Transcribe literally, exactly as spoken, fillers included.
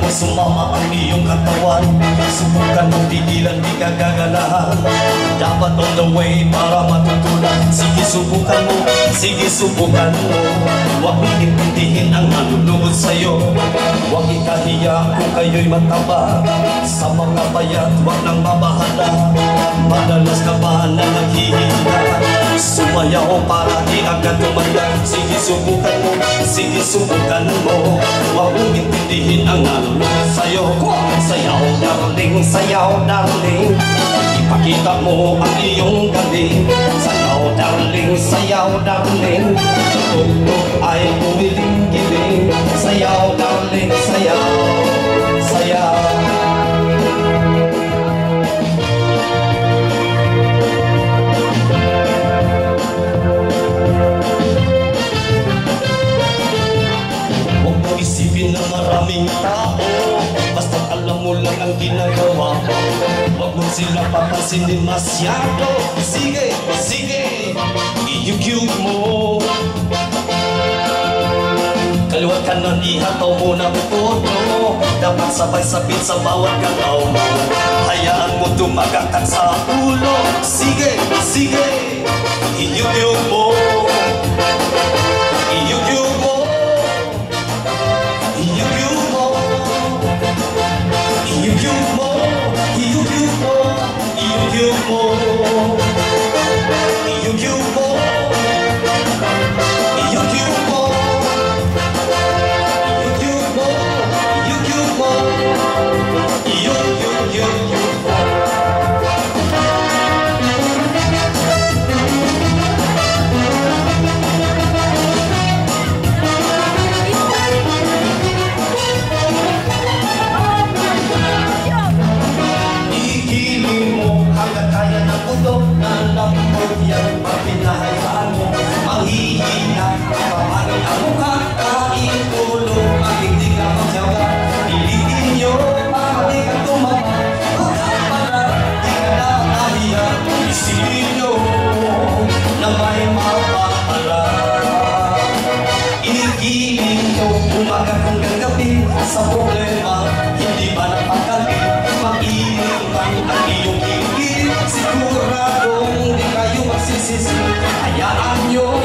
sumama ang iyong katawan. Subukan mong pigilan, di ka gagalahan. Dapat on the way para matutunan. Sige subukan mo, sige subukan mo. Huwag iintindihin ang nalulugod sa'yo. Huwag ikahiya kung kayo'y mataba. Sa mga bayat, huwag nang mabahala. Madalas ka ba na naghihina? Sumayaw para di agad tumanda. Sige subukan mo, sige subukan mo. Huwag mong intindihin ang nalulugod sa'yo. Sayaw darling, sayaw darling, ipakita mo ang iyong galing. Sayaw darling, sayaw darling, sa tugtog ay pumiling-giling. Sayaw darling, sayaw, sayaw. Huwag mo isipin na maraming tao, basta alam mo lang ang ginagawa mo. Huwag mo sila papansinin masyado. Sige, sige, i-cute mo. Kaliwat ka na ihataw mo ng todo. Dapat sabay-sabit sa bawat galaw mo. Hayaan mo tumagaktak sa ulo. Sige, sige, i-cute mo. I-cute mo. I-cute mo. I-cute mo. I-cute mo. I-cute mo. I-cute mo. Umaga hanggang gabi sa problema, hindi ba napakali? Mag-inig man ang iyong higit, siguradong di kayo magsisisi. Hayaan nyo